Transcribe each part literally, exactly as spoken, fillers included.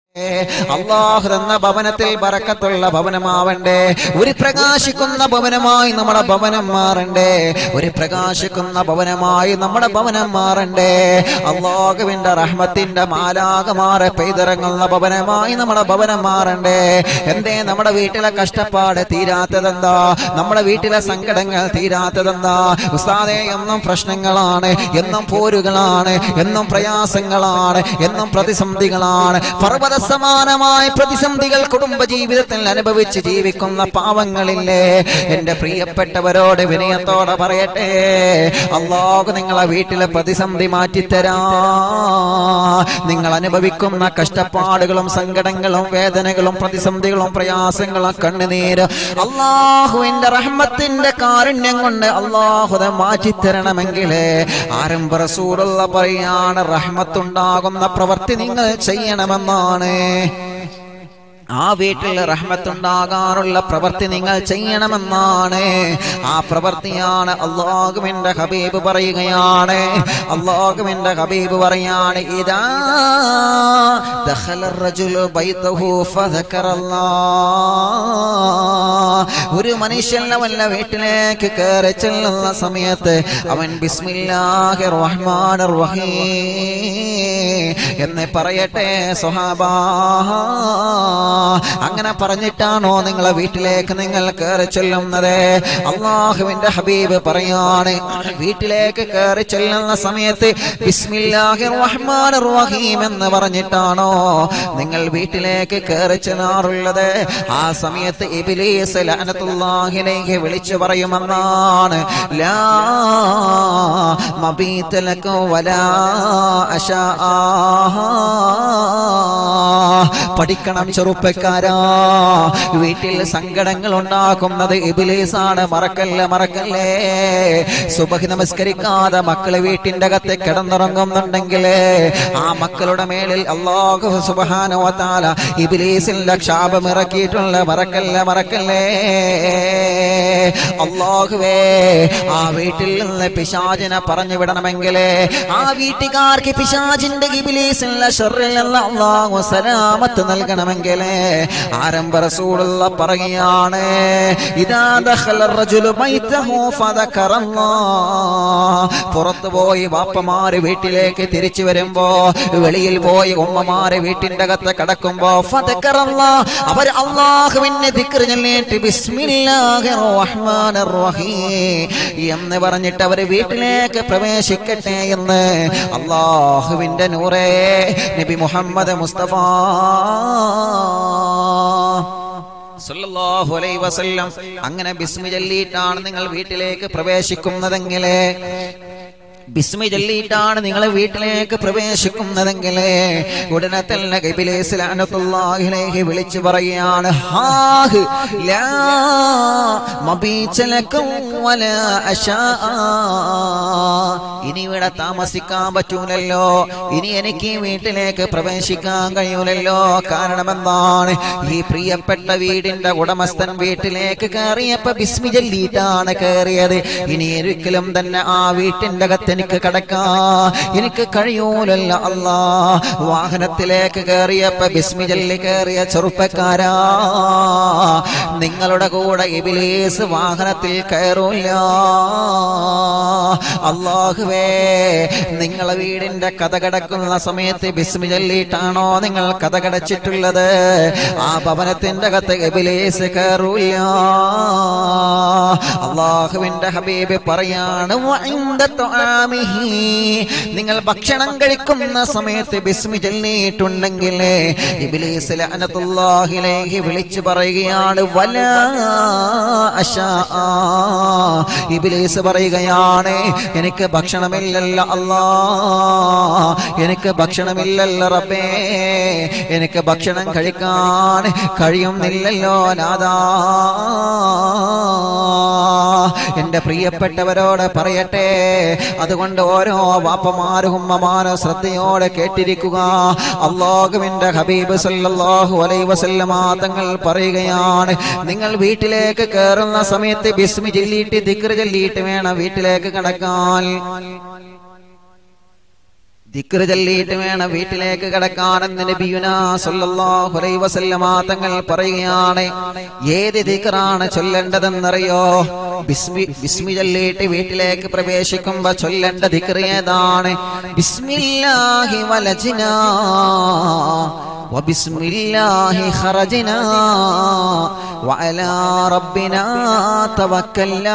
അല്ലാഹു തന്ന ഭവനത്തിൽ ബറക്കത്തുള്ള ഭവനമാവണ്ടേ. ഒരു പ്രകാശിക്കുന്ന ഭവനമായി നമ്മുടെ ഭവനം മാറണ്ടേ. ഒരു പ്രകാശിക്കുന്ന ഭവനമായി നമ്മുടെ ഭവനം മാറണ്ടേ. അല്ലാഹുവിന്റെ റഹ്മത്തിന്റെ മാലാഖമാരെ പെയ്തിറങ്ങുന്ന ഭവനമായി നമ്മുടെ ഭവനം മാറണ്ടേ. എന്തേ നമ്മുടെ വീട്ടിലെ കഷ്ടപ്പാട് തീരാത്തതെന്താ? നമ്മുടെ വീട്ടിലെ സങ്കടങ്ങൾ തീരാത്തതെന്താ? ഉസ്താദേ, എന്നും പ്രശ്നങ്ങളാണ്, എന്നും പോരുകളാണ്, എന്നും പ്രയാസങ്ങളാണ്, എന്നും പ്രതിസന്ധികളാണ്. പർവ്വത സമാനമായ പ്രതിസന്ധികൾ കുടുംബജീവിതത്തിൽ അനുഭവിച്ച് ജീവിക്കുന്ന പാവങ്ങളില്ലേ? എന്റെ പ്രിയപ്പെട്ടവരോട് വിനയത്തോടെ പറയട്ടെ, അല്ലാഹു നിങ്ങളെ വീട്ടിലെ പ്രതിസന്ധി മാറ്റിത്തരാ. നിങ്ങൾ അനുഭവിക്കുന്ന കഷ്ടപ്പാടുകളും സങ്കടങ്ങളും വേദനകളും പ്രതിസന്ധികളും പ്രയാസങ്ങളും കണ്ണുനീര് അല്ലാഹുവിന്റെ റഹ്മത്തിന്റെ കാരുണ്യം കൊണ്ട് അല്ലാഹു മാറ്റിത്തരണമെങ്കിൽ ആരംഭ റസൂലുള്ള പറയാണ്, റഹ്മത്തുണ്ടാകുന്ന പ്രവൃത്തി നിങ്ങൾ ചെയ്യണമെന്നാണ്. ആ വീട്ടിൽ റഹ്മത്തുണ്ടാകാനുള്ള പ്രവൃത്തി നിങ്ങൾ ചെയ്യണമെന്നാണ്. ആ പ്രവൃത്തിയാണ് അല്ലാഹുവിന്റെ ഹബീബ് പറയുകയാണ്. അല്ലാഹുവിന്റെ ഹബീബ് പറയാണ്, ഇദാ ദഖല റജുലു ബൈതഹു ഫദക്കറല്ലാഹ്. ഒരു മനുഷ്യൻ അവന്റെ വീട്ടിലേക്ക് കയറി ചെല്ലുന്ന സമയത്ത് അവൻ ബിസ്മില്ലാഹിർ റഹ്മാനിർ റഹീം എന്ന് പറയട്ടെ. സ്വഹാബാ, അങ്ങനെ പറഞ്ഞിട്ടാണോ നിങ്ങളെ വീട്ടിലേക്ക് നിങ്ങൾ കയറി ചെല്ലുന്നത്? അല്ലാഹുവിന്റെ ഹബീബ് പറയാണ്, വീട്ടിലേക്ക് കയറി ചെല്ലുന്ന സമയത്ത് ബിസ്മില്ലാഹിർ റഹ്മാനിർ റഹീം എന്ന് പറഞ്ഞിട്ടാണോ നിങ്ങൾ വീട്ടിലേക്ക് കയറി ചെല്ലാറുള്ളത്? ആ സമയത്ത് ഇബ്ലീസ് ലഅനത്തുല്ലാഹി അലൈഹി വിളിച്ചു പറയുമെന്നാണ്, ലാ മബീത ലക വലാ അശാ. പഠിക്കണം ചെറുപ്പക്കാരാ, വീട്ടിൽ സങ്കടങ്ങൾ ഉണ്ടാക്കുന്നത് ഇബ്ലീസാണ്. മറക്കല്ലേ മറക്കല്ലേ. സുബഹി നമസ്കരിക്കാതെ മക്കള് വീട്ടിന്റെ അകത്ത് കിടന്നുറങ്ങുന്നുണ്ടെങ്കിൽ ആ മക്കളുടെ മേലിൽ അല്ലാഹു സുബ്ഹാനഹു വ തആല ഇബ്ലീസിന്റെ ശാപം ഇറക്കിയിട്ടുണ്ട്. മറക്കല്ലേ മറക്കല്ലേ. അല്ലാഹുവേ, ആ വീട്ടിൽ നിന്ന് പിശാചിനെ പറഞ്ഞു വിടണമെങ്കിൽ, ആ വീട്ടുകാർക്ക് പിശാചിന്റെ ഇബ്ലീസിന്റെ ശർറിൽ നിന്ന് അല്ലാഹു സലാമത്ത് നൽകണമെങ്കിൽ ആരംഭ റസൂലുള്ള പറയുകയാണ്, ഇദാ ദഖല റജുലു ബൈതഹു ഫദക്കറല്ലാഹ്. പുറത്തു പോയി വാപ്പമാര് വീട്ടിലേക്ക് തിരിച്ചു വരുമ്പോ, വെളിയിൽ പോയി ഉമ്മമാര് വീട്ടിന്റെ അകത്ത് കടക്കുമ്പോ ഫദക്കറല്ലാഹ്, അവർ അല്ലാഹുവിനെ ദിക്ർ ചൊല്ലിയിട്ട് ബിസ്മില്ലാഹിർ റഹ്മാനിർ റഹീം എന്ന് പറഞ്ഞിട്ട് അവർ വീട്ടിലേക്ക് പ്രവേശിക്കട്ടെ എന്ന് അല്ലാഹുവിന്റെ നൂറേ നബി മുഹമ്മദ് മുസ്തഫ സല്ലല്ലാഹു അലൈഹി വസല്ലം അങ്ങനെ ബിസ്മി ചൊല്ലിയിട്ടാണ് നിങ്ങൾ വീട്ടിലേക്ക് പ്രവേശിക്കുന്നതെങ്കിൽ, ബിസ്മി ചൊല്ലിയിട്ടാണ് നിങ്ങൾ വീട്ടിലേക്ക് പ്രവേശിക്കുന്നതെങ്കിൽ ഉടനെ തന്നെ ഇബ്ലീസ് ലഅനത്തുല്ലാഹി അലൈഹി വിളിച്ചു പറയുകയാണ്, ഹാഹ് ലാ മബീത ലക വലാ അശാ. ഇനി ഇവിടെ താമസിക്കാൻ പറ്റൂലല്ലോ, ഇനി എനിക്ക് വീട്ടിലേക്ക് പ്രവേശിക്കാൻ കഴിയൂലല്ലോ. കാരണം എന്താണ്? ഈ പ്രിയപ്പെട്ട വീടിന്റെ ഉടമസ്ഥൻ വീട്ടിലേക്ക് കയറിയപ്പോ ബിസ്മി ചൊല്ലിയിട്ടാണ് കയറിയത്. ഇനി ഒരിക്കലും തന്നെ ആ വീട്ടിന്റെ അകത്ത് എനിക്ക് കടക്കാ എനിക്ക് കഴിയൂലല്ല. അല്ലാ, വാഹനത്തിലേക്ക് കയറിയപ്പോ ബിസ്മി ചൊല്ലി കയറിയ ചെറുപ്പക്കാരാ, നിങ്ങളുടെ കൂടെ ഇബ്ലീസ് വാഹനത്തിൽ കയറൂല. അല്ലാഹുവേ, നിങ്ങളെ വീടിന്റെ കഥ കടക്കുന്ന സമയത്ത് ബിസ്മി ചൊല്ലിയിട്ടാണോ നിങ്ങൾ കഥ കടച്ചിട്ടുള്ളത്? ആ ഭവനത്തിന്റെ അകത്ത് ഇബ്ലീസ് കയറൂല. അല്ലാഹുവിന്റെ ഹബീബ് പറയാണ്, വഇൻദ തുആമിഹി, നിങ്ങൾ ഭക്ഷണം കഴിക്കുന്ന സമയത്ത് ബിസ്മി ചൊല്ലിയിട്ടുണ്ടെങ്കിൽ ഇബ്ലീസ് ലഅനത്തുല്ലാഹി അലൈഹി വിളിച്ചു പറയുകയാണ്, വലാ അശാ. ഇബ്ലീസ് പറയുകയാണ്, എനിക്ക് ഭക്ഷണമില്ലല്ലോ അല്ലാ, എനിക്ക് ഭക്ഷണമില്ലല്ലോ റബ്ബേ, എനിക്ക് ഭക്ഷണം കഴിക്കാൻ കഴിയുന്നില്ലല്ലോ നാഥാ. എന്റെ പ്രിയപ്പെട്ടവരോട് പറയട്ടെ, അതുകൊണ്ട് ഓരോ വാപ്പമാരും ഉമ്മമാരും ശ്രദ്ധയോടെ കേട്ടിരിക്കുക. അല്ലാഹുവിന്റെ ഹബീബ് സല്ലല്ലാഹു അലൈഹി വസല്ലമ തങ്ങൾ പറയുകയാണ്, നിങ്ങൾ വീട്ടിലേക്ക് കയറുന്ന സമയത്ത് ബിസ്മി ചൊല്ലിയിട്ട് ദിക്ർ ചൊല്ലിയിട്ട് വേണം വീട്ടിലേക്ക് കടക്കാൻ. ദിക്ർ ചൊല്ലിയിട്ട് വേണം വീട്ടിലേക്ക് കടക്കാനെന്ന് നബിയുനാ സല്ലല്ലാഹു അലൈഹി വസല്ലമ തങ്ങൾ പറയുകയാണ്. ഏത് ദിക്റാണ് ചൊല്ലേണ്ടതെന്നറിയോ? ബിസ്മി ബിസ്മി ചൊല്ലിയിട്ട് വീട്ടിലേക്ക് പ്രവേശിക്കുമ്പോൾ ചൊല്ലേണ്ട ദിക്ർ ഏതാണ്? ബിസ്മില്ലാഹി വലജ്നാ വബിസ്മില്ലാഹി ഖറജ്നാ വഅലാ റബ്ബിനാ തവക്കൽനാ.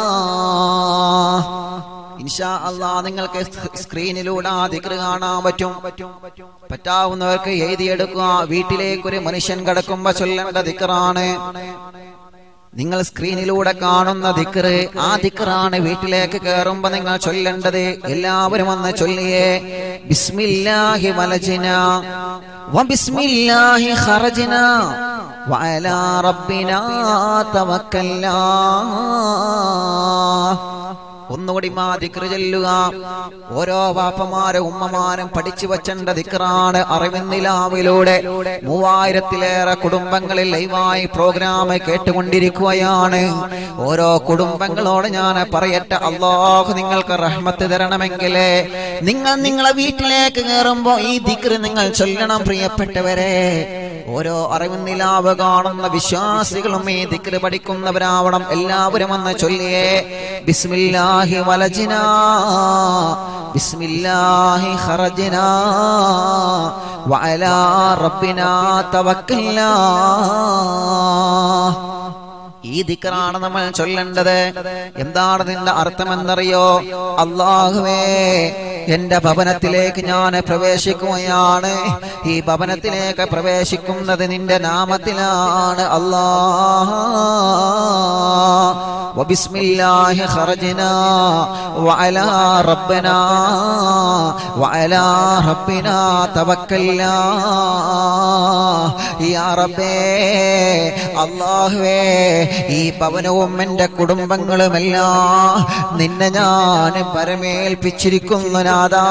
ഇൻഷാ അല്ലാഹ് നിങ്ങൾക്ക് സ്ക്രീനിലൂടെ ആ ദിക്ർ കാണാൻ പറ്റും. പറ്റാവുന്നവർക്ക് എഴുതിയെടുക്കുക. വീട്ടിലേക്ക് ഒരു മനുഷ്യൻ കടക്കുമ്പോ ചൊല്ലേണ്ട ദിക്റാണ്. നിങ്ങൾ സ്ക്രീനിലൂടെ കാണുന്ന ദിക്ർ, ആ ദിക്റാണ് വീട്ടിലേക്ക് കയറുമ്പോ നിങ്ങൾ ചൊല്ലേണ്ടത്. എല്ലാവരും ഒന്ന് ചൊല്ലിയേ. ബിസ്മില്ലാഹി വലജ്നാ വബിസ്മില്ലാഹി ഖറജ്നാ വഅലാ റബ്ബിനാ തവക്കൽനാ. ഒന്നുകൂടി ആ ദിക്ർ ചൊല്ലുക. ഓരോ വാപ്പമാരും ഉമ്മമാരും പഠിച്ചു വച്ചേണ്ട ദിക്റാണ്. അറിവിന്നിലാവിലൂടെ മൂവായിരത്തിലേറെ കുടുംബങ്ങളിൽ ലൈവായി പ്രോഗ്രാം കേട്ടുകൊണ്ടിരിക്കുകയാണ്. ഓരോ കുടുംബങ്ങളോട് ഞാൻ പറയട്ടെ, അല്ലാഹു നിങ്ങൾക്ക് റഹ്മത്ത് തരണമെങ്കിൽ നിങ്ങൾ നിങ്ങളെ വീട്ടിലേക്ക് കയറുമ്പോ ഈ ദിക്ർ നിങ്ങൾ ചൊല്ലണം. പ്രിയപ്പെട്ടവരെ, ഓരോ അറിവിന്നിലാവ് കാണുന്ന വിശ്വാസികളും ഈ ദിക്ർ പഠിക്കുന്നവരാവണം. എല്ലാവരും ഒന്ന് ചൊല്ലിയേ. ബിസ്മില്ലാഹി വലജ്നാ ബിസ്മില്ലാഹി ഖറജ്നാ വഅലാ റബ്ബിനാ തവക്കൽനാ. ഈ ദിക്റാണ് നമ്മൾ ചൊല്ലേണ്ടത്. എന്താണ് ഇതിന്റെ അർത്ഥം എന്നറിയോ? അല്ലാഹുവേ, എന്റെ ഭവനത്തിലേക്ക് ഞാൻ പ്രവേശിക്കുകയാണ്. ഈ ഭവനത്തിലേക്ക് പ്രവേശിക്കുന്നത് നിന്റെ നാമത്തിലാണ്. അല്ലാഹ് വബിസ്മില്ലാഹി ഖറജ്നാ വഅലാ റബ്ബനാ വഅലാ റബ്ബിനാ തവക്കൽനാ. യാ റബ്ബേ, അല്ലാഹുവേ, ഈ ഭവനവും എന്റെ കുടുംബങ്ങളുമെല്ലാം നിന്നെ ഞാൻ പരമേൽപ്പിച്ചിരിക്കുന്നു നാഥാ.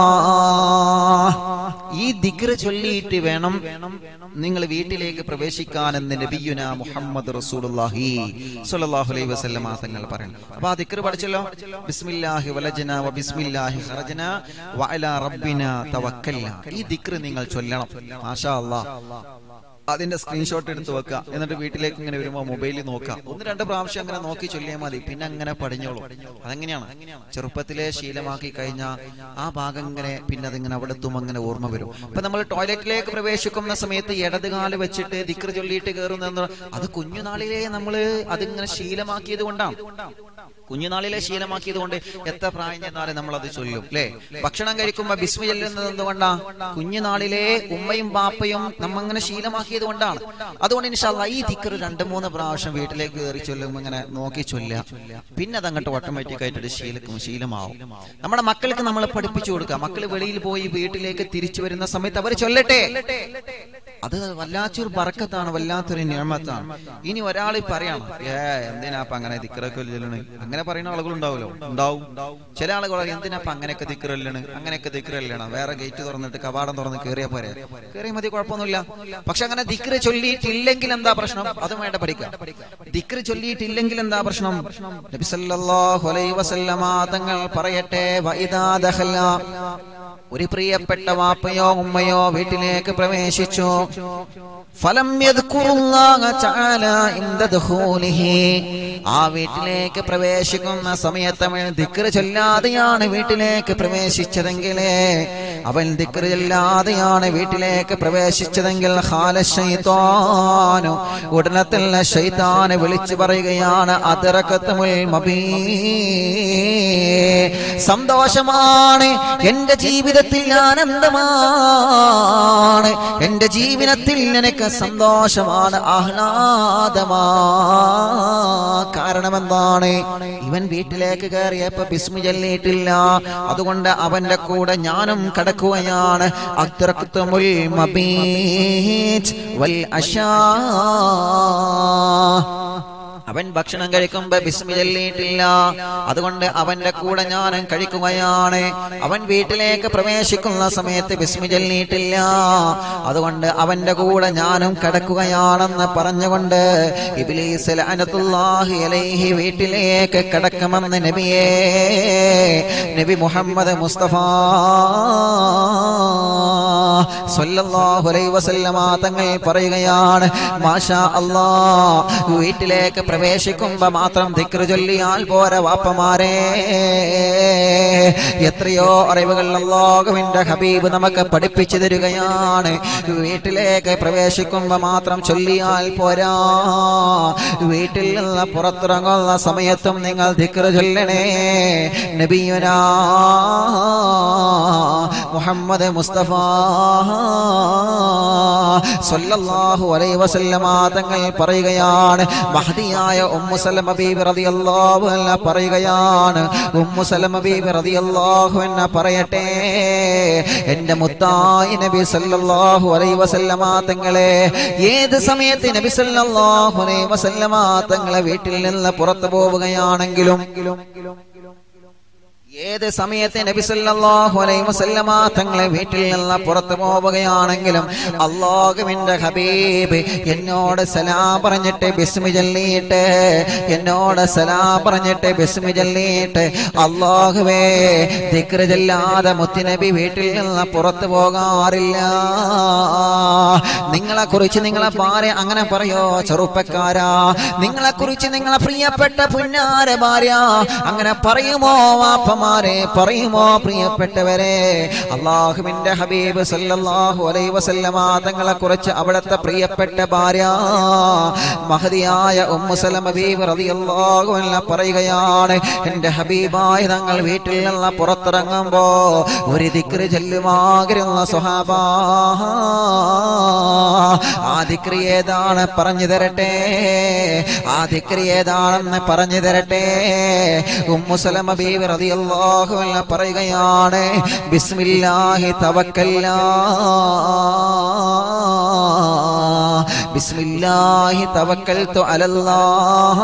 ഈ ദിക്ർ ചൊല്ലിയിട്ട് വേണം നിങ്ങൾ വീട്ടിലേക്ക് പ്രവേശിക്കാനെന്ന് നബിയുനാ മുഹമ്മദ് റസൂലുള്ളാഹി സ്വല്ലല്ലാഹു അലൈഹി വസല്ലം തങ്ങൾ പറയുന്നു. അപ്പൊ ആ ദിക്ർ പഠിച്ചല്ലോ. ബിസ്മില്ലാഹി വലജ്നാ വബിസ്മില്ലാഹി ഖറജ്നാ വഅലാ റബ്ബിനാ തവക്കൽനാ. ഈ ദിക്ർ നിങ്ങൾ ചൊല്ലണം. മാഷാ അല്ലാഹ്. അതിന്റെ സ്ക്രീൻഷോട്ട് എടുത്ത് വെക്കുക. എന്നിട്ട് വീട്ടിലേക്ക് ഇങ്ങനെ വരുമ്പോൾ മൊബൈലിൽ നോക്കുക. ഒന്ന് രണ്ട് പ്രാവശ്യം അങ്ങനെ നോക്കി ചൊല്ലിയാൽ മതി. പിന്നെ അങ്ങനെ പഠിഞ്ഞോളൂ. അതെങ്ങനെയാണ്? ചെറുപ്പത്തിലെ ശീലമാക്കി കഴിഞ്ഞാൽ ആ ഭാഗം ഇങ്ങനെ പിന്നെ അതിങ്ങനെ അവിടെ എത്തും അങ്ങനെ ഓർമ്മ വരും. അപ്പൊ നമ്മൾ ടോയ്ലറ്റിലേക്ക് പ്രവേശിക്കുന്ന സമയത്ത് ഇടതുകാല് വെച്ചിട്ട് ദിക്ർ ചൊല്ലിയിട്ട് കയറുന്ന അത് കുഞ്ഞുനാളിലെ നമ്മള് അതിങ്ങനെ ശീലമാക്കിയത് കൊണ്ടാണ്. കുഞ്ഞുനാളിലെ ശീലമാക്കിയത് കൊണ്ട് എത്ര പ്രായം ചെന്നാലും നമ്മൾ അത് ചൊല്ലും അല്ലെ. ഭക്ഷണം കഴിക്കുമ്പോ ബിസ്മി ചൊല്ലുന്നത് എന്തുകൊണ്ടാ? കുഞ്ഞുനാളിലെ ഉമ്മയും ബാപ്പയും നമ്മങ്ങനെ ശീലമാക്കിയത് കൊണ്ടാണ്. അതുകൊണ്ട് ഇൻഷാ അല്ലാഹ് ഈ ദിക്ർ രണ്ട് മൂന്ന് പ്രാവശ്യം വീട്ടിലേക്ക് കയറി ചൊല്ലുമ്പോ ഇങ്ങനെ നോക്കി ചൊല്ലുക. പിന്നെ അതങ്ങോട്ട് ഓട്ടോമാറ്റിക് ആയിട്ട് ശീലക്കും ശീലമാവും. നമ്മുടെ മക്കൾക്ക് നമ്മൾ പഠിപ്പിച്ചു കൊടുക്കുക. മക്കൾ വെളിയിൽ പോയി വീട്ടിലേക്ക് തിരിച്ചു വരുന്ന സമയത്ത് അവർ ചൊല്ലട്ടെ. അത് വല്ലാത്തൊരു ബർക്കത്താണ്, വല്ലാത്തൊരു നിഅമത്താണ്. ഇനി ഒരാൾ പറയണം, ഏ എന്തിനാപ്പ അങ്ങനെ ദിക്റൊക്കെ ചൊല്ലണ്, അങ്ങനെ പറയുന്ന ആളുകൾ ഉണ്ടാവുമല്ലോ. ഉണ്ടാവും. ചില ആളുകൾ എന്തിനാപ്പ അങ്ങനെയൊക്കെ ദിക്ർ ചൊല്ലണ്, അങ്ങനെയൊക്കെ ദിക്ർ ചൊല്ലണം, വേറെ ഗേറ്റ് തുറന്നിട്ട് കവാടം തുറന്ന് കയറിയാ പോരെ. കയറിയ മതി, കുഴപ്പമൊന്നുമില്ല. പക്ഷെ അങ്ങനെ ദിക്ർ ചൊല്ലിയിട്ടില്ലെങ്കിൽ എന്താ പ്രശ്നം? അതും വേണ്ട പഠിക്കാം. ദിക്ർ ചൊല്ലിയിട്ടില്ലെങ്കിൽ എന്താ പ്രശ്നം? നബി സല്ലല്ലാഹു അലൈഹി വസല്ലമ തങ്ങൾ പറയട്ടെ, വഇദാ ദഖല, ഒരു പ്രിയപ്പെട്ട വാപ്പയോ ഉമ്മയോ വീട്ടിലേക്ക് പ്രവേശിച്ചു, ഫലം യദ്കുറുല്ലാഹ തആല ഇൻദ ദഖൂലിഹി, ആ വീട്ടിലേക്ക് പ്രവേശിക്കുന്ന സമയത്ത് അവൻ ദിക്ർ ചൊല്ലാതെയാണ് വീട്ടിലേക്ക് പ്രവേശിച്ചതെങ്കിൽ അവൻ ദിക്ർ ചൊല്ലാതെയാണ് വീട്ടിലേക്ക് പ്രവേശിച്ചതെങ്കിൽ ഖാല ശൈത്താനു, ഉടനെ തന്നെ ശൈത്താൻ വിളിച്ചു പറയുകയാണ്, അദ്റകതുൽ മബീ, സന്തോഷമാണ് എന്റെ ജീവിതത്തിൽ, ആനന്ദമാണ് എന്റെ ജീവിതത്തിൽ, നിനക്ക് സന്തോഷമാണ്, ആഹ്ലാദമാ. കാരണം എന്താണ്? ഇവൻ വീട്ടിലേക്ക് കയറിയപ്പോ ബിസ്മി ചൊല്ലിയിട്ടില്ല. അതുകൊണ്ട് അവന്റെ കൂടെ ഞാനും കടക്കുകയാണ്. അദ്റകതുൽ മബീത് വൽ അശാ, അവൻ ഭക്ഷണം കഴിക്കുമ്പോ ബിസ്മി ചൊല്ലിയിട്ടില്ല. അതുകൊണ്ട് അവന്റെ കൂടെ ഞാനും കഴിക്കുകയാണ്. അവൻ വീട്ടിലേക്ക് പ്രവേശിക്കുന്ന സമയത്ത് ബിസ്മി ചൊല്ലിയിട്ടില്ല. അതുകൊണ്ട് അവന്റെ കൂടെ ഞാനും കിടക്കുകയാണെന്ന് പറഞ്ഞുകൊണ്ട് ഇബ്ലീസ് ലഅനത്തുല്ലാഹി അലൈഹി വീട്ടിലേക്ക് കിടക്കുമെന്ന് നബിയേ നബി മുഹമ്മദ് മുസ്തഫ സ്വല്ലല്ലാഹു അലൈഹി വസല്ലമ തങ്ങൾ പറയുകയാണ്, മാഷാ അല്ലാഹ്, വീട്ടിലേക്ക് പ്രവേശിക്കുമ്പോ മാത്രം ദിക്ർ ചൊല്ലിയാൽ പോരാ വാപ്പമാരെ. എത്രയോ അറിവുകൾ അല്ലാഹുവിന്റെ ഹബീബ് നമുക്ക് പഠിപ്പിച്ചു തരികയാണ്. വീട്ടിലേക്ക് പ്രവേശിക്കുമ്പോ മാത്രം ചൊല്ലിയാൽ പോരാ, വീട്ടിൽ നിന്ന് പുറത്തിറങ്ങുന്ന സമയത്തും നിങ്ങൾ ദിക്ർ ചൊല്ലണേ. നബിയുനാ മുഹമ്മദ് മുസ്തഫ സ്വല്ലല്ലാഹു അലൈഹി വസല്ലമ തങ്ങൾ പറയുകയാണ്, മഹദിയായ ഉമ്മു സലമ ബീബി റളിയല്ലാഹു അൻഹ പറയുകയാണ്, ഉമ്മു സലമ ബീബി റളിയല്ലാഹു അൻഹ പറയട്ടെ, എന്റെ മുത്തായ നബി സല്ലല്ലാഹു അലൈഹി വസല്ലമ തങ്ങളെ ഏത് സമയത്ത് നബി സല്ലല്ലാഹു അലൈഹി വസല്ലമ തങ്ങളെ വീട്ടിൽ നിന്ന് പുറത്തു പോവുകയാണെങ്കിലും ഏത് സമയത്ത് നബി സല്ലല്ലാഹു അലൈഹി വസല്ലമ തങ്ങളെ വീട്ടിൽ നിന്ന് പുറത്തു പോവുകയാണെങ്കിലും അല്ലാഹുവിന്റെ ഹബീബ് എന്നോട് സലാം പറഞ്ഞിട്ട് ബിസ്മി ചൊല്ലിയിട്ട് എന്നോട് സലാം പറഞ്ഞിട്ട് ബിസ്മി ചൊല്ലിയിട്ട് അല്ലാഹുവേ ദിക്ർ ചൊല്ലാതെ മുത്തുനബി വീട്ടിൽ നിന്ന് പുറത്തു പോകാറില്ല. നിങ്ങളെ കുറിച്ച് നിങ്ങളെ ഭാര്യ അങ്ങനെ പറയോ? ചെറുപ്പക്കാരാ, നിങ്ങളെ കുറിച്ച് നിങ്ങളെ പ്രിയപ്പെട്ട പുന്നാര ഭാര്യ അങ്ങനെ പറയുമോ? വാപ്പ പറയുമോ? പ്രിയപ്പെട്ടവരെ, അല്ലാഹുവിന്റെ ഹബീബ് സല്ലല്ലാഹു അലൈഹി വസല്ലമ തങ്ങളെ കുറിച്ച് അവിടുത്തെ പ്രിയപ്പെട്ട ഭാര്യ മഹദിയായ ഉമ്മു സലമ ബീബി റളിയല്ലാഹു അൻഹ പറയുകയാണ്, എന്റെ ഹബീബായ തങ്ങൾ വീട്ടിൽ നിന്ന് പുറത്തിറങ്ങുമ്പോ ഒരു ദിക്ർ ചൊല്ലുമാകിരുന്ന സ്വഹാബ. ആ ദിക്ർ ഏതാണ് പറഞ്ഞു തരട്ടെ? ആ ദിക്ർ ഏതാണെന്ന് പറഞ്ഞു തരട്ടെ? ഉമ്മു സലമ ബീബി റളിയല്ലാഹു അൻഹ പറയുകയാണ്, ബിസ്മില്ലാഹി തവക്കൽനാ ബിസ്മില്ലാഹി തവക്കൽതു അലല്ലാഹ്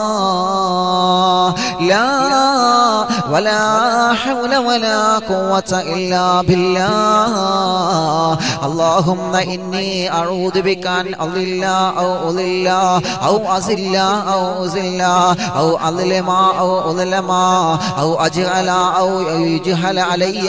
ലാ വലാ ഹൗല വലാ ഖുവത ഇല്ലാ ബില്ലാഹ് അല്ലാഹുമ്മ ഇന്നി അഊദു ബിക അൻ അളില്ല ഔ ഉളില്ല ഔ അസില്ല ഔ ഉസില്ല ഔ അളിലമ ഔ ഉലമ ഔ അജ്അല ഔ യുജ്ഹല അലയ്യ.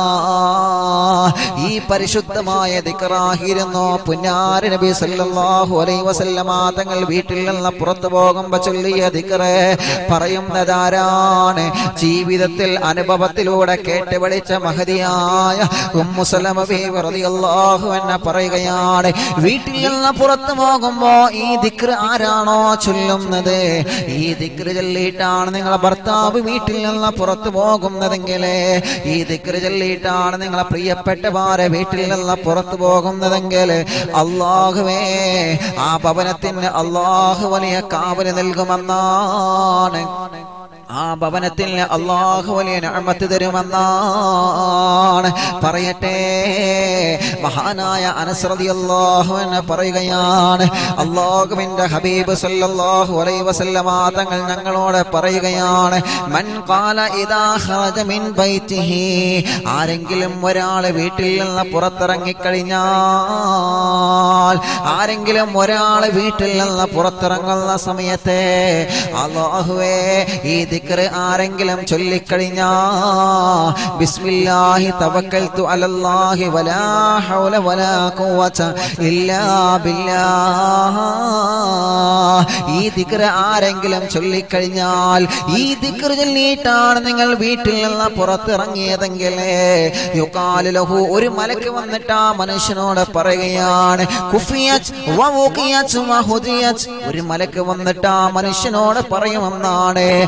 ഈ പരിശുദ്ധമായ ദിക്റായിരുന്നു പുന്നാര നബി സല്ലല്ലാഹു അലൈഹി വസല്ലമ തങ്ങൾ വീട്ടിൽ നിന്ന് പുറത്തു പോകുമ്പോൾ ചൊല്ലിയ ദിക്ർ. പറയുന്നതാരാണ്? ജീവിതത്തിൽ അനുഭവത്തിലൂടെ കേട്ട് പഠിച്ച മഹദിയായ ഉമ്മു സലമ ബീവി റളിയല്ലാഹു അൻഹ പറയുകയാണ്, വീട്ടിൽ നിന്ന് പുറത്തു പോകുമ്പോ ഈ ദിക്ർ ആരാണോ ചൊല്ലുന്നത്, ഈ ദിക്ർ ചൊല്ലിയിട്ടാണ് നിങ്ങളെ ഭർത്താവ് വീട്ടിൽ നിന്ന് പുറത്തു പോകുന്നതെങ്കിൽ, ഈ ദിക്ർ ചൊല്ലിയിട്ടാണ് നിങ്ങളെ പ്രിയപ്പെട്ട ഭാര്യ വീട്ടിൽ നിന്ന് പുറത്തു പോകുന്നതെങ്കിൽ അല്ലാഹുവേ ആ ഭവനത്തിന് അല്ലാഹു വലിയ കാവല് നൽകുമെന്നാണ്. ആ ഭവനത്തിൽ അല്ലാഹു വലിയ നിഅമത്ത് തരുമെന്നാണ്. പറയട്ടെ, മഹാനായ അനസ് റളിയല്ലാഹു അൻഹു പറയുകയാണ്, അല്ലാഹുവിന്റെ ഹബീബ് സല്ലല്ലാഹു അലൈഹി വസല്ലമ തങ്ങൾ ഞങ്ങളോട് പറയുകയാണ്, മൻ ഖാല ഇദാ ഖറജ മിൻ ബൈതിഹി, ആരെങ്കിലും ഒരാൾ വീട്ടിൽ നിന്ന് പുറത്തിറങ്ങി കഴിഞ്ഞാൽ, ആരെങ്കിലും ഒരാൾ വീട്ടിൽ നിന്ന് പുറത്തിറങ്ങുന്ന സമയത്ത് അല്ലാഹുവേ ഈ ദിക്ർ ആരെങ്കിലും ചൊല്ലിക്കഴിഞ്ഞാ, ബിസ്മില്ലാഹി തവക്കൽതു അലല്ലാഹി വലാ ഹൗല വലാ ഖുവത ഇല്ലാ ബില്ലാഹ്, ഈ ദിക്ർ ആരെങ്കിലും ചൊല്ലിക്കഴിഞ്ഞാൽ, ഈ ദിക്ർ ചൊല്ലിയിട്ടാണ് നിങ്ങൾ വീട്ടിൽ നിന്ന് പുറത്തിറങ്ങിയതെങ്കിൽ യുഖാലു ലഹു, ഒരു മലക്ക് വന്നിട്ട് ആ മനുഷ്യനോട് പറയുകയാണ്, കുഫിയത് വഉഖിയത് വഹുദിയത്, ഒരു മലക്ക് വന്നിട്ട് ആ മനുഷ്യനോട് പറയുമെന്നാണ്, കുഫിയത്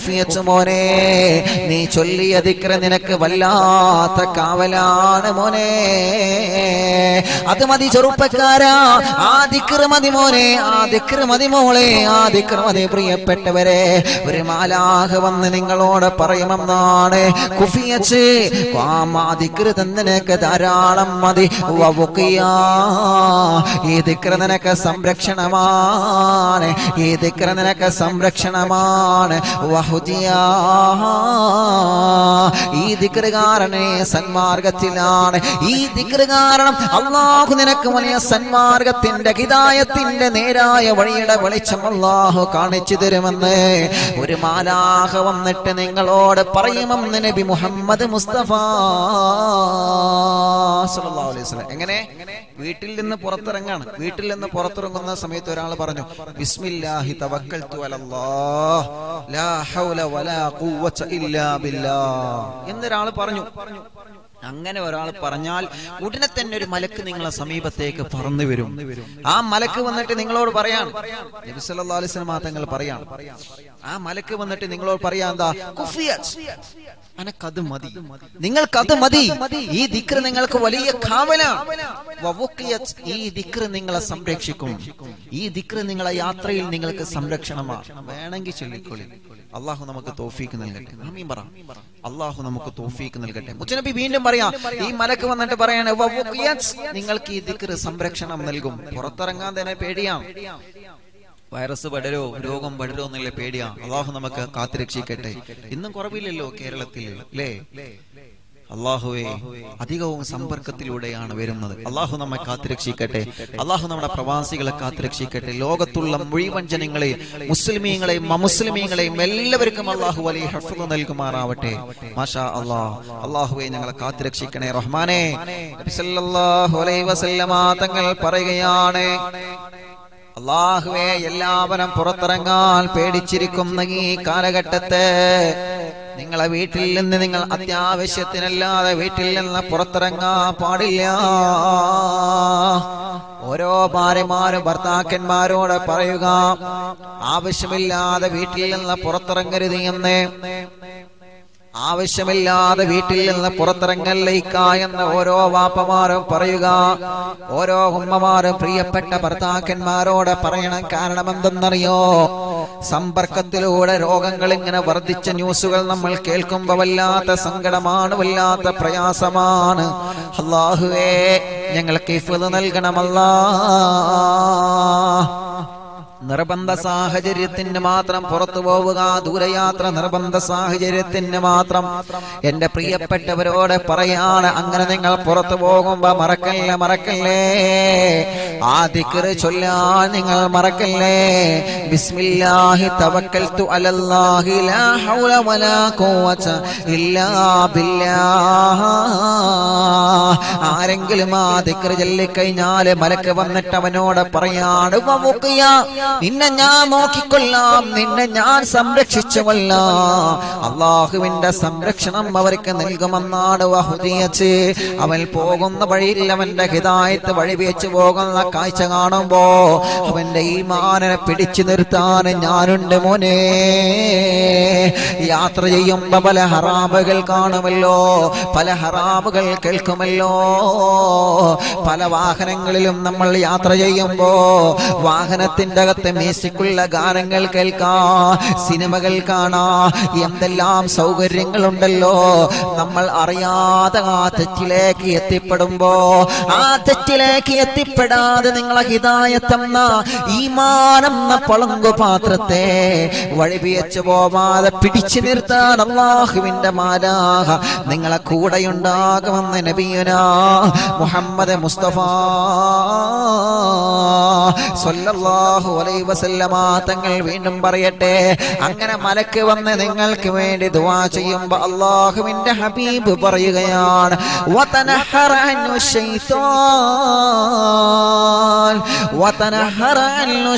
കുഫിയത്ത് മോനെ, നീ ചൊല്ലിയ ദിക്ർ നിനക്ക് വല്ലാത്ത കാവലാണ് മോനെ. അത് മതി ചെറുപ്പക്കാരാ, ആ ദിക്ർ മതി മോനെ, ആ ദിക്ർ മതി മോളെ, ആ ദിക്ർ മതി പ്രിയപ്പെട്ടവരെ. ഒരു മാലാഖ വന്ന് നിങ്ങളോട് പറയുമെന്നാണ് കുഫിയത്ത്, ആ ദിക്ർ നിനക്ക് ധാരാളം മതി. ഈ ദിക്ർ നിനക്ക് സംരക്ഷണമാണ്, ഈ ദിക്ർ നിനക്ക് സംരക്ഷണമാണ്. ഈ ദിക്ർ കാരണം സന്മാർഗത്തിലാണ്, ഈ ദിക്ർ കാരണം അല്ലാഹു നിനക്ക് വലിയ സന്മാർഗത്തിന്റെ ഹിദായത്തിന്റെ നേരായ വഴിയുടെ വെളിച്ചം അല്ലാഹു കാണിച്ചു തരുമെന്ന് ഒരു മാലാഖ വന്നിട്ട് നിങ്ങളോട് പറയുമെന്ന് നബി മുഹമ്മദ് മുസ്തഫ സല്ലല്ലാഹു അലൈഹി വസല്ലം. എങ്ങനെ? വീട്ടിൽ നിന്ന് പുറത്തിറങ്ങാണ്. വീട്ടിൽ നിന്ന് പുറത്തിറങ്ങുന്ന സമയത്ത് ഒരാൾ പറഞ്ഞു, ബിസ്മില്ലാഹി തവക്കൽതു അലല്ലാഹ് ലാ ഹൗല വലാ ഖുവത ഇല്ലാ ബില്ലാഹ് എന്നൊരാൾ പറഞ്ഞു. അങ്ങനെ ഒരാൾ പറഞ്ഞാൽ ഉടനെ തന്നെ ഒരു മലക്ക് നിങ്ങളെ സമീപത്തേക്ക് പറന്നു വരും. ആ മലക്ക് വന്നിട്ട് നിങ്ങളോട് പറയാണ്, നബി സല്ലല്ലാഹു അലൈഹി വസല്ലം തങ്ങൾ പറയാണ്, ആ മലക്ക് വന്നിട്ട് നിങ്ങളോട് പറയാ എന്താ? കുഫിയത്ത്, അനക്കത് മതി, നിങ്ങൾക്കത് മതി. ഈ ദിക്ർ നിങ്ങൾക്ക് വലിയ കാവലാണ്. ഈ ദിക്ർ നിങ്ങളെ സംരക്ഷിക്കും, ഈ ദിക്ർ നിങ്ങളെ യാത്രയിൽ നിങ്ങൾക്ക് സംരക്ഷണമാണ്. വേണമെങ്കിൽ ചൊല്ലിക്കൊള്ളി. അള്ളാഹു നമുക്ക് തൗഫീക്ക് നൽകട്ടെ. ആമീൻ പറ. അള്ളാഹു നമുക്ക് തൗഫീക്ക് നൽകട്ടെ. മുത്തനബി വീണ്ടും പറയാം, ഈ മലക്ക് വന്നിട്ട് പറയാണ്, നിങ്ങൾക്ക് ഈ ദിക്ർ സംരക്ഷണം നൽകും. പുറത്തിറങ്ങാൻ തന്നെ പേടിയാണ്, വൈറസ് പടരോ രോഗം പടരോ എന്നുള്ള പേടിയാണ്. അള്ളാഹു നമുക്ക് കാത്തുരക്ഷിക്കട്ടെ. ഇന്നും കുറവില്ലല്ലോ കേരളത്തിൽ, അല്ലേ? അള്ളാഹുവേ, അധികവും സമ്പർക്കത്തിലൂടെയാണ് വരുന്നത്. അള്ളാഹു നമ്മെ കാത്തുരക്ഷിക്കട്ടെ. അള്ളാഹു നമ്മുടെ പ്രവാസികളെ കാത്തുരക്ഷിക്കട്ടെ. ലോകത്തുള്ള മുഴുവൻ ജനങ്ങളെയും, മുസ്ലിമീങ്ങളെയും അമുസ്ലിമീങ്ങളെയും എല്ലാവർക്കും അള്ളാഹു വലിയ ഹിഫ്ള് നൽകുമാറാവട്ടെ. മാഷാ അല്ലാഹ്. അള്ളാഹുവേ, ഞങ്ങളെ കാത്തുരക്ഷിക്കണേ റഹ്മാനേ. നബി സല്ലല്ലാഹു അലൈഹി വസല്ലമ തങ്ങൾ പറയുകയാണ്, അല്ലാഹുവേ, എല്ലാവരും പുറത്തിറങ്ങാൻ പേടിച്ചിരിക്കുന്ന ഈ കാലഘട്ടത്തെ നിങ്ങളെ വീട്ടിൽ നിന്ന് നിങ്ങൾ അത്യാവശ്യത്തിനല്ലാതെ വീട്ടിൽ നിന്ന് പുറത്തിറങ്ങാൻ പാടില്ല. ഓരോ ഭാര്യമാരും ഭർത്താക്കന്മാരോട് പറയുക, ആവശ്യമില്ലാതെ വീട്ടിൽ നിന്ന് പുറത്തിറങ്ങരുത് എന്ന്. ആവശ്യമില്ലാതെ വീട്ടിൽ നിന്ന് പുറത്തിറങ്ങല്ലേക്ക എന്ന് ഓരോ വാപ്പമാരും പറയുക, ഓരോ ഉമ്മമാരും പ്രിയപ്പെട്ട ഭർത്താക്കന്മാരോട് പറയണം. കാരണം എന്തെന്നറിയോ? സമ്പർക്കത്തിലൂടെ രോഗങ്ങൾ ഇങ്ങനെ വർദ്ധിച്ച ന്യൂസുകൾ നമ്മൾ കേൾക്കുമ്പോൾ വല്ലാത്ത സങ്കടമാണ്, വല്ലാത്ത പ്രയാസമാണ്. അല്ലാഹുവേ, ഞങ്ങൾക്ക് ഹിഫ്ള് നൽകണമല്ലാ. നിർബന്ധ സാഹചര്യത്തിന് മാത്രം പുറത്തു പോവുക, ദൂരയാത്ര നിർബന്ധ സാഹചര്യത്തിന് മാത്രം. എന്റെ പ്രിയപ്പെട്ടവരോട് പറയാണ്, അങ്ങനെ നിങ്ങൾ പുറത്തു പോകുമ്പോ മറക്കല്ലേ മറക്കല്ലേ ആ ദിക്ർ ചൊല്ലാൻ നിങ്ങൾ മറക്കല്ലേ. ബിസ്മില്ലാഹി തവക്കൽതു അലല്ലാഹി ലാ ഹൗല വലാ ഖുവത ഇല്ലാ ബില്ലാഹ്. ആരെങ്കിലും ആ ദിക്ർ ചൊല്ലിക്കഴിഞ്ഞാൽ മലക്ക് വന്നിട്ട് അവനോട് പറയാണ്, വവുഖിയ, നിന്നെ ഞാൻ നോക്കിക്കൊള്ളാം, നിന്നെ ഞാൻ സംരക്ഷിച്ചുകൊള്ളാം. അള്ളാഹുവിന്റെ സംരക്ഷണം അവർക്ക് നൽകുമെന്നാണ് വഹുദിയത്ത്. അവൻ പോകുന്ന വഴിയിൽ അവന്റെ ഹിദായത്ത് വഴി വെച്ച് പോകുന്ന കാഴ്ച കാണുമ്പോ അവന്റെ ഈമാനെ പിടിച്ചു നിർത്താൻ ഞാനുണ്ട് മോനെ. യാത്ര ചെയ്യുമ്പോ പല ഹറാമുകൾ കാണുമല്ലോ, പല ഹറാമുകൾ കേൾക്കുമല്ലോ. പല വാഹനങ്ങളിലും നമ്മൾ യാത്ര ചെയ്യുമ്പോ വാഹനത്തിന്റെ അകത്ത് മ്യൂസിക്കുള്ള ഗാനങ്ങൾ കേൾക്കാ, സിനിമകൾ കാണാ, എന്തെല്ലാം സൗകര്യങ്ങളുണ്ടല്ലോ. നമ്മൾ അറിയാതെ ആ തെറ്റിലേക്ക് എത്തിപ്പെടുമ്പോ, ആ തെറ്റിലേക്ക് എത്തിപ്പെടാതെ നിങ്ങളെ ഹിദായത്തെന്ന ഈമാനെന്ന പളങ്കു പാത്രത്തെ വഴിപിയച്ചു പോവാതെ പിടിച്ചു നിർത്താൻ അല്ലാഹുവിന്റെ മാലാഖ നിങ്ങളെ കൂടെയുണ്ടാകുമെന്ന് നബിയുനാ മുഹമ്മദ് മുസ്തഫ സല്ലല്ലാഹു അലൈഹി വസല്ലമ തങ്ങൾ വീണ്ടും പറയട്ടെ, അങ്ങനെ മലക്ക് വന്ന് നിങ്ങൾക്ക് വേണ്ടി ദുആ ചെയ്യുമ്പോൾ അല്ലാഹുവിന്റെ ഹബീബ് പറയുകയാണ്, വതനഹറ അൻഹു ശൈത്താൻ, വതനഹറ അൻഹു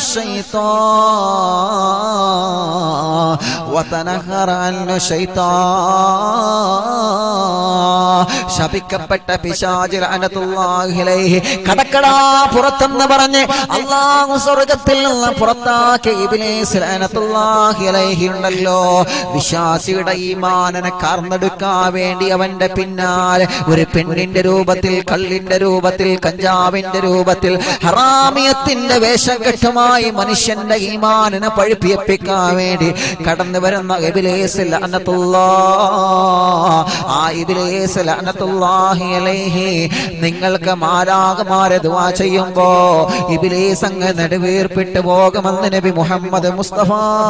ശൈത്താൻ, വതനഹറ അൻഹു ശൈത്താൻ. ശപിക്കപ്പെട്ട പിശാച് ലഅനത്തുല്ലാഹി അലൈഹി കടക്കടാ പുറത്തെന്ന് പറഞ്ഞ് അല്ലാഹു സ്വർഗ്ഗത്തിൽ നിന്ന് പുറത്താക്കിയ ഇബ്ലീസ് ലഅനത്തുല്ലാഹി അലൈഹി ഉണ്ടല്ലോ, വിശ്വാസിയുടെ ഈമാനിനെ കാർന്നെടുക്കാൻ വേണ്ടി അവന്റെ പിന്നാലെ ഒരു പെണ്ണിന്റെ രൂപത്തിൽ, കള്ളിന്റെ രൂപത്തിൽ, കഞ്ചാവിന്റെ രൂപത്തിൽ, ഹറാമിയത്തിന്റെ വേഷകെട്ടുമായി മനുഷ്യന്റെ ഈമാനിനെ പഴുപ്പിപ്പിക്കാൻ വേണ്ടി കടന്നു വരുന്ന ഇബ്ലീസ് ലഅനത്തുല്ലാഹ്, ആ ഇബ്ലീസ് ലഅനത്തുല്ലാഹി അലൈഹി നിങ്ങൾക്ക് മാലാഖമാരെ ദുആ ചെയ്യുമ്പോ ഇബ്ലീസ് അങ്ങ് നെടുവീർപ്പിട്ട് പോകുമെന്ന് നബി മുഹമ്മദ് മുസ്തഫ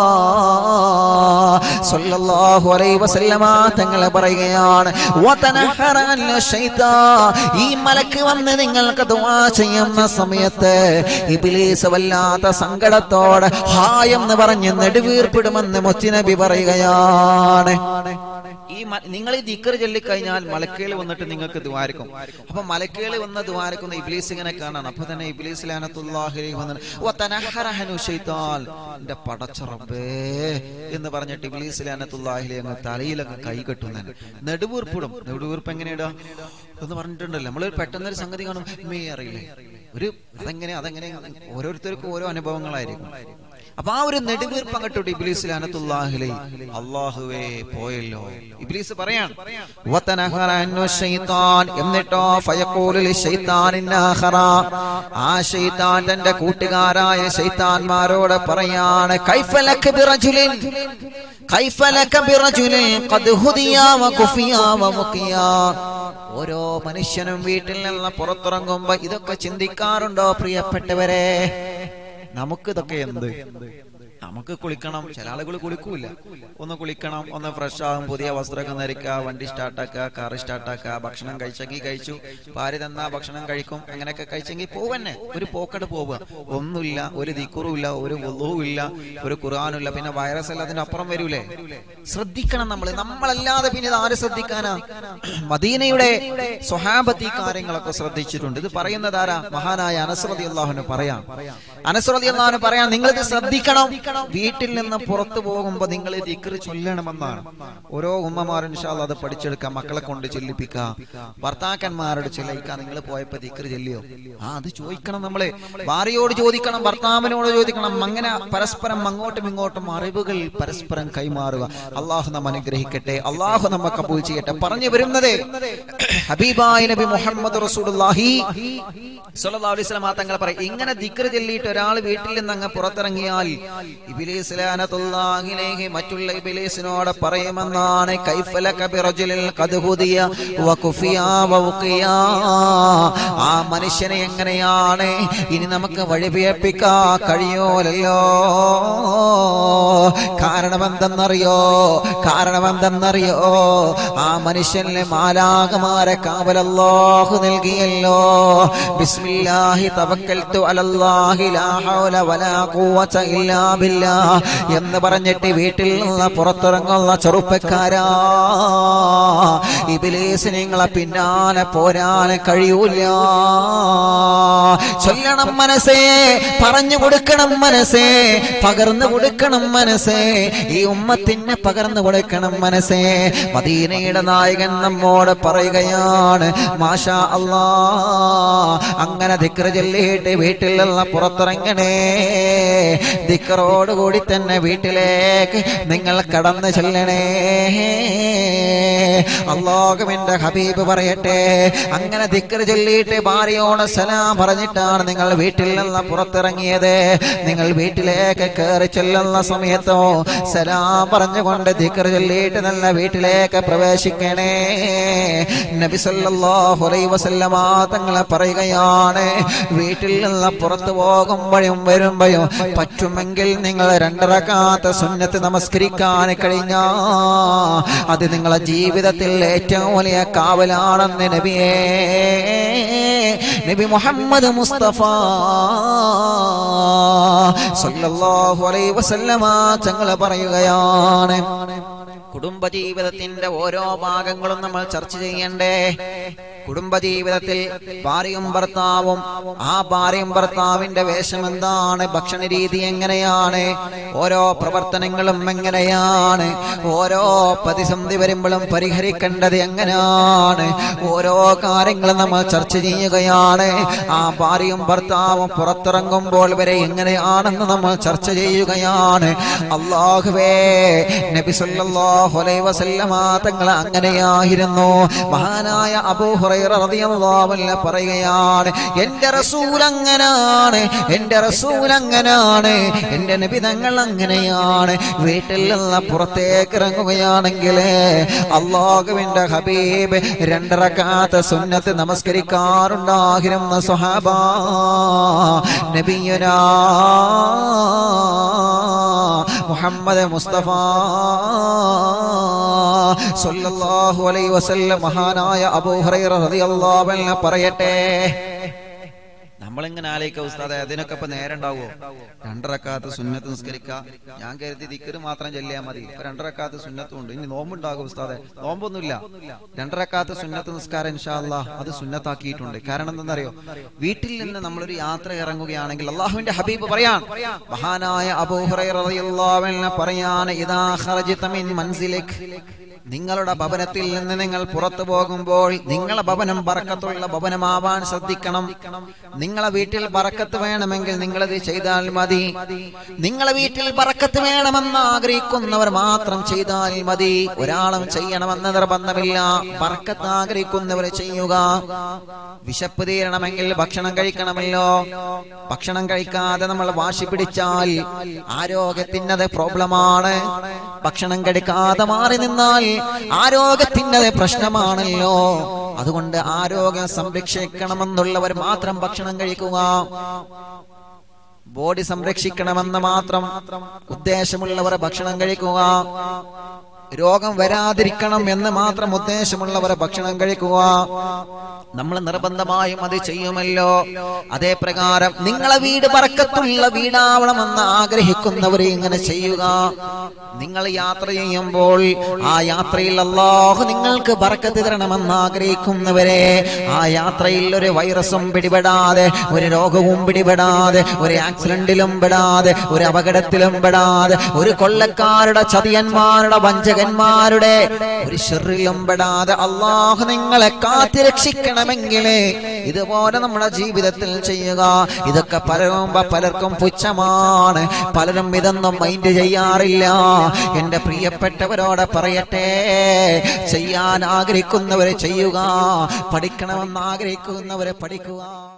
സല്ലല്ലാഹു അലൈഹി വസല്ലമ തങ്ങൾ പറയുകയാണ്. വതനഹറ ശൈത്താൻ, ഈ മലക്ക് വന്ന് നിങ്ങൾക്ക് ദുആ ചെയ്യുന്ന സമയത്ത് ഇബ്ലീസ് വല്ലാത്ത സങ്കടത്തോടെ ഹായ് എന്ന് പറഞ്ഞ് നെടുവീർപ്പിടുമെന്ന് മുത്തുനബി പറയുകയാണ്. ഈ നിങ്ങൾ ഈ ദിക്ർ ചൊല്ലിക്കഴിഞ്ഞാൽ മലക്കുകൾ വന്നിട്ട് നിങ്ങൾക്ക് ദ്വാരക്കും. അപ്പൊ മലക്കുകൾ വന്ന് ദ്വാരക്കുന്ന ഇബ്ലീസ് ഇങ്ങനെ കാണാണ്. അപ്പൊ തന്നെ ഇബ്ലീസ് ലഅനത്തുല്ലാഹി അലൈഹി വന്ന് വതനഹറഹു ശൈത്താൻ, എന്റെ പടച്ച റബ്ബേ എന്ന് പറഞ്ഞിട്ട് ഇബ്ലീസ് ലഅനത്തുല്ലാഹി അലൈഹി അങ്ങ് തലയിലൊക്കെ കൈ കെട്ടുന്നതിന് നെടുവീർപ്പിടും. നെടുവീർപ്പ് എങ്ങനെയാ എന്ന് പറഞ്ഞിട്ടുണ്ടല്ലോ, നമ്മൾ പെട്ടെന്നൊരു സംഗതി കാണും, മേ അറിയില്ലേ ഒരു അതെങ്ങനെ അതെങ്ങനെ ഓരോരുത്തർക്കും ഓരോ അനുഭവങ്ങളായിരിക്കും. അപ്പൊ ആ ഒരു നെടുവീർപ്പ് അങ്ങോട്ട് ഇബ്ലീസ് ലഅനത്തുല്ലാഹി അലൈഹി, അല്ലാഹുവേ പോയല്ലോ. ഇബ്ലീസ് പറയാണ് വതനഹറഹു ശൈത്താൻ, എന്നിട്ടോ ഫയഖൂലു ലിശൈത്താനിൻ ആഖറ, ആ ശൈത്താൻ തന്റെ കൂട്ടുകാരായ ശൈത്താന്മാരോട് പറയാണ് കൈഫ ലക ബിറജുലിൻ കൈഫ ലക ബിറജുലിൻ ഖദ് ഹുദിയ വകുഫിയ വമുഖിയ. ഓരോ മനുഷ്യനും വീട്ടിൽ നിന്ന് പുറത്തിറങ്ങുമ്പോ ഇതൊക്കെ ചിന്തിക്കാറുണ്ടോ പ്രിയപ്പെട്ടവരെ? നമുക്ക് ഇതൊക്കെ എന്ത്, നമുക്ക് കുളിക്കണം, ചില ആളുകൾ കുളിക്കൂല, ഒന്ന് കുളിക്കണം, ഒന്ന് ഫ്രഷ് ആകും, പുതിയ വസ്ത്രമൊക്കെ ധരിക്കുക, വണ്ടി സ്റ്റാർട്ടാക്കുക, കാർ സ്റ്റാർട്ടാക്കുക, ഭക്ഷണം കഴിച്ചെങ്കിൽ കഴിച്ചു, ഭാര്യ തന്നാ ഭക്ഷണം കഴിക്കും, അങ്ങനെയൊക്കെ കഴിച്ചെങ്കിൽ പോവന്നെ, ഒരു പോക്കട് പോവുക, ഒന്നുമില്ല, ഒരു ദിക്റുമില്ല, ഒരു വുളൂഉം ഇല്ല, ഒരു ഖുർആനുമില്ല, പിന്നെ വൈറസ് അല്ല അതിന്റെ അപ്പുറം വരൂലേ? ശ്രദ്ധിക്കണം നമ്മൾ, നമ്മളല്ലാതെ പിന്നെ ഇത് ആര് ശ്രദ്ധിക്കാനാ? മദീനയുടെ സ്വഹാബത്തി കാര്യങ്ങളൊക്കെ ശ്രദ്ധിച്ചിട്ടുണ്ട്. ഇത് പറയുന്നത് ആരാ? മഹാനായ അനസ് റളിയല്ലാഹു അൻഹു പറയാം. അനസ് റളിയല്ലാഹു അൻഹു പറയാം, നിങ്ങളിത് ശ്രദ്ധിക്കണം, വീട്ടിൽ നിന്ന് പുറത്തു പോകുമ്പോ നിങ്ങൾ ദിക്ർ ചൊല്ലണമെന്നാണ്. ഓരോ ഉമ്മമാരും ഇൻഷാ അല്ലാഹ് അത് പഠിച്ചെടുക്കാം, മക്കളെ കൊണ്ട് ചൊല്ലിപ്പിക്കാം, ഭർത്താക്കന്മാരോട് ചൊല്ലിക്കാം. നിങ്ങൾ പോയപ്പോ ദിക്ർ ചൊല്ലിയോ? ആ അത് ചോദിക്കണം, നമ്മള് ഭാര്യയോട് ചോദിക്കണം, ഭർത്താവിനോട് ചോദിക്കണം. അങ്ങനെ പരസ്പരം അങ്ങോട്ടും ഇങ്ങോട്ടും അറിവുകൾ പരസ്പരം കൈമാറുക. അള്ളാഹു നമ്മ അനുഗ്രഹിക്കട്ടെ, അള്ളാഹു നമ്മ കബൂൽ ചെയ്യട്ടെ. പറഞ്ഞു വരുന്നത് ഹബീബായ നബി മുഹമ്മദ് റസൂലുള്ളാഹി സ്വല്ലല്ലാഹു അലൈഹി വസല്ലം തങ്ങൾ പറയും, ഇങ്ങനെ ദിക്ർ ചൊല്ലിയിട്ട് ഒരാൾ വീട്ടിൽ നിന്ന് അങ്ങ് പുറത്തിറങ്ങിയാൽ ഇബ്ലീസ് ലഅനത്തുല്ലാഹി അലൈഹി മറ്റുള്ള ഇബ്ലീസിനോട് പറയുമെന്നാണ് കൈഫ ലക ബിറജുലിൻ ഖദ് ഹുദിയ വകുഫിയ വഖിയ. ആ മനുഷ്യനെ എങ്ങനെയാണ് ഇനി നമുക്ക് വഴിപിഴപ്പിക്കാൻ കഴിയൂലല്ലോ. കാരണം എന്തെന്നറിയോ? കാരണം എന്തെന്നറിയോ? ആ മനുഷ്യനെ മാലാഖമാരെ കാവൽ അല്ലാഹു നൽകിയല്ലോ. ബിസ്മില്ലാഹി തവക്കൽതു അലല്ലാഹി ലാ ഹൗല വലാ ഖുവത ഇല്ലാ ബില്ലാഹ് എന്ന് പറഞ്ഞിട്ട് വീട്ടിൽ നിന്ന് പുറത്തിറങ്ങുന്ന ചെറുപ്പക്കാരാ, ഇബ്ലീസ് നിങ്ങളെ പിന്നാലെ പോരാൻ കഴിയൂല. ചൊല്ലണം മനസ്സേ, പറഞ്ഞു കൊടുക്കണം മനസ്സേ, പകർന്നു കൊടുക്കണം മനസ്സേ, ഈ ഉമ്മത്തിന് പകർന്നു കൊടുക്കണം മനസ്സേ. മദീനയുടെ നായകൻ നമ്മോട് പറയുകയാണ്, മാഷാ അല്ലാഹ്, അങ്ങനെ ദിക്ർ ചൊല്ലിയിട്ട് വീട്ടിൽ നിന്ന് പുറത്തിറങ്ങണേ. ദിക്റോടുകൂടി തന്നെ വീട്ടിലേക്ക് നിങ്ങൾ കടന്നു ചെല്ലണേ. അല്ലാഹുവിന്റെ ഹബീബ് പറയട്ടെ, അങ്ങനെ ദിക്ർ ചൊല്ലിയിട്ട് ഭാര്യയോട് സലാം പറഞ്ഞിട്ടാണ് നിങ്ങൾ വീട്ടിൽ നിന്ന് പുറത്തിറങ്ങിയത്. നിങ്ങൾ വീട്ടിലേക്ക് കയറി ചെല്ലുന്ന സമയത്തോ സലാം പറഞ്ഞുകൊണ്ട് ദിക്ർ ചൊല്ലിയിട്ട് നല്ല വീട്ടിലേക്ക് പ്രവേശിക്കണേ. നബി സല്ലല്ലാഹു അലൈഹി വസല്ലമ തങ്ങൾ പറയുകയാണ്, വീട്ടിൽ നിന്ന് പുറത്തു പോകുമ്പോഴും വരുമ്പോഴും പറ്റുമെങ്കിൽ നിങ്ങൾ രണ്ട് റക്അത്ത് സുന്നത്ത് നമസ്കരിക്കാൻ കഴിഞ്ഞാ അത് നിങ്ങളുടെ ജീവിതത്തിൽ ഏറ്റവും വലിയ കാവലാണെന്ന് നബിയേ നബി മുഹമ്മദ് മുസ്തഫ സല്ലല്ലാഹു അലൈഹി വസല്ലമ തങ്ങൾ പറയുകയാണ്. കുടുംബജീവിതത്തിന്റെ ഓരോ ഭാഗങ്ങളും നമ്മൾ ചർച്ച ചെയ്യണ്ടേ? കുടുംബജീവിതത്തിൽ ഭാര്യയും ഭർത്താവും, ആ ഭാര്യയും ഭർത്താവിന്റെ വേഷം എന്താണ്, ഭക്ഷണ രീതി എങ്ങനെയാണ്, ഓരോ പ്രവർത്തനങ്ങളും എങ്ങനെയാണ്, ഓരോ പ്രതിസന്ധി വരുമ്പോഴും പരിഹരിക്കേണ്ടത് എങ്ങനെയാണ്, ഓരോ കാര്യങ്ങളും നമ്മൾ ചർച്ച ചെയ്യുകയാണ്. ആ ഭാര്യയും ഭർത്താവും പുറത്തിറങ്ങുമ്പോൾ വരെ എങ്ങനെയാണെന്ന് നമ്മൾ ചർച്ച ചെയ്യുകയാണ്. അല്ലാഹുവേ, നബി സല്ലല്ലാഹു അലൈഹി വസല്ലമ തങ്ങൾ അങ്ങനെയായിരുന്നു. മഹാനായ അബൂ ഹുറൈറ റളിയല്ലാഹു അൻഹു പറയുകയാണ്, എന്റെ റസൂൽ അങ്ങനാണ്, എന്റെ റസൂൽ അങ്ങനാണ്, എന്റെ നബി തങ്ങൾ അങ്ങനെയാണ്. വീട്ടിൽ നിന്ന് പുറത്തേക്ക് ഇറങ്ങുകയാണെങ്കിൽ അല്ലാഹുവിന്റെ ഹബീബ് രണ്ട് റക്അത്ത് സുന്നത്ത് നമസ്കരിക്കാറുണ്ടായിരുന്നു. സ്വഹാബ നബിയുനാ മുഹമ്മദ് മുസ്തഫ സല്ലല്ലാഹു അലൈഹി വസല്ലം മഹാനായ അബൂ ഹുറൈറ റളിയല്ലാഹു അൻഹു പറയട്ടെ, നമ്മളിങ്ങനെ ആലോചിക്കുക, ഉസ്താദേ അതിനൊക്കെ ഇപ്പൊ നേരം ഉണ്ടാവുമോ? രണ്ടരക്കാലത്ത് സുന്നത്ത് നിസ്കരിക്കുക, ഞാൻ കരുതി ദിക്ർ മാത്രം ചൊല്ലിയാൽ മതി. ഇപ്പൊ രണ്ടരക്കാലത്ത് സുന്നത്തും ഉണ്ട്, ഇനി നോമ്പുണ്ടാകും ഉസ്താദേ. നോമ്പൊന്നുമില്ല, രണ്ടരക്കാലത്ത് സുന്നത്ത് നിസ്കാരം ഇൻഷാ അല്ലാഹ് അത് സുന്നത്താക്കിയിട്ടുണ്ട്. കാരണം എന്താണെന്നറിയോ, വീട്ടിൽ നിന്ന് നമ്മളൊരു യാത്ര ഇറങ്ങുകയാണെങ്കിൽ അള്ളാഹുവിന്റെ ഹബീബ് പറയാൻ, മഹാനായ അബൂ ഹുറൈറ റളിയല്ലാഹു അൻഹു പറയാണ്, ഇദാ ഖറജ്ത മിൻ മൻസിലിക്, നിങ്ങളുടെ ഭവനത്തിൽ നിന്ന് നിങ്ങൾ പുറത്തു പോകുമ്പോൾ നിങ്ങളെ ഭവനം ബറക്കത്തുള്ള ഭവനമാവാൻ ശ്രദ്ധിക്കണം. നിങ്ങളെ വീട്ടിൽ ബറക്കത്ത് വേണമെങ്കിൽ നിങ്ങളത് ചെയ്താൽ മതി. നിങ്ങളെ വീട്ടിൽ ബറക്കത്ത് വേണമെന്ന് ആഗ്രഹിക്കുന്നവർ മാത്രം ചെയ്താൽ മതി. ഒരാളും ചെയ്യണമെന്ന് നിർബന്ധമില്ല. ബറക്കത്ത് ആഗ്രഹിക്കുന്നവർ ചെയ്യുക. വിശപ്പ് തീരണമെങ്കിൽ ഭക്ഷണം കഴിക്കണമല്ലോ. ഭക്ഷണം കഴിക്കാതെ നമ്മൾ വാശി പിടിച്ചാൽ ആരോഗ്യത്തിനത് പ്രോബ്ലമാണ്. ഭക്ഷണം കഴിക്കാതെ മാറി നിന്നാൽ ആരോഗ്യത്തിന്റെ പ്രശ്നമാണല്ലോ. അതുകൊണ്ട് ആരോഗ്യം സംരക്ഷിക്കണമെന്നുള്ളവർ മാത്രം ഭക്ഷണം കഴിക്കുക. ബോഡി സംരക്ഷിക്കണമെന്ന് മാത്രം ഉദ്ദേശമുള്ളവർ ഭക്ഷണം കഴിക്കുക. രോഗം വരാതിരിക്കണം എന്ന് മാത്രം ഉദ്ദേശമുള്ളവർ ഭക്ഷണം കഴിക്കുക. നമ്മൾ നിർബന്ധമായും അത് ചെയ്യുമല്ലോ. അതേ പ്രകാരം നിങ്ങളെ വീട് ബറക്കത്തുള്ള വീടാവണമെന്ന് ആഗ്രഹിക്കുന്നവരെ ഇങ്ങനെ ചെയ്യുക. നിങ്ങൾ യാത്ര ചെയ്യുമ്പോൾ ആ യാത്രയിൽ അല്ലാഹു നിങ്ങൾക്ക് ബറക്കത്ത് തരണമെന്ന് ആഗ്രഹിക്കുന്നവരെ, ആ യാത്രയിൽ ഒരു വൈറസും പിടിപെടാതെ, ഒരു രോഗവും പിടിപെടാതെ, ഒരു ആക്സിഡന്റിലും പെടാതെ, ഒരു അപകടത്തിലും പെടാതെ, ഒരു കൊള്ളക്കാരുടെ ചതിയന്മാരുടെ വഞ്ചകന്മാരുടെ ഒരു ശർറിലും പെടാതെ അല്ലാഹു നിങ്ങളെ കാത്തുരക്ഷിക്കണമെങ്കിൽ ഇതുപോലെ നമ്മുടെ ജീവിതത്തിൽ ചെയ്യുക. ഇതൊക്കെ പലരും പലർക്കും പുച്ഛമാണ്. പലരും ഇതൊന്നും മൈൻഡ് ചെയ്യാറില്ല. എന്റെ പ്രിയപ്പെട്ടവരോട് പറയട്ടെ, ചെയ്യാൻ ആഗ്രഹിക്കുന്നവരെ ചെയ്യുക, പഠിക്കണമെന്ന് ആഗ്രഹിക്കുന്നവരെ പഠിക്കുക.